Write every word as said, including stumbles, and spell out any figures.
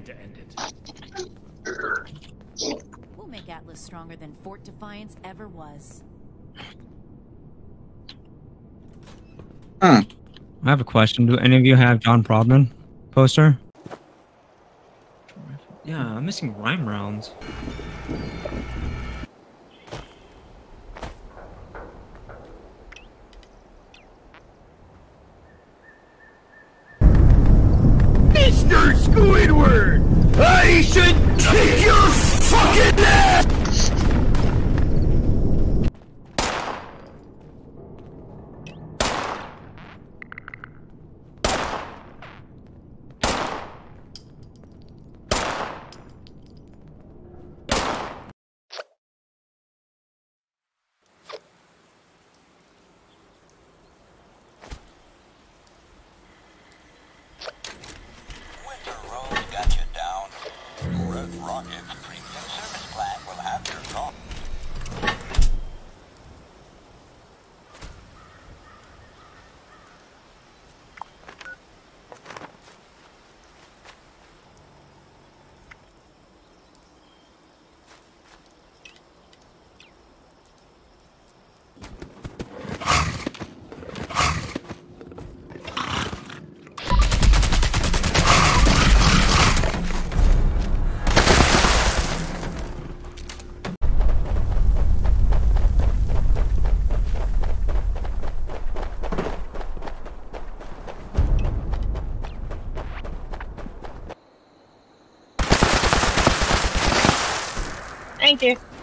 to end it. We'll make Atlas stronger than Fort Defiance ever was. Huh. I have a question. Do any of you have John Prodman poster? Yeah, I'm missing rhyme rounds. Mister Squidward! I should kick your fucking ass! Thank you.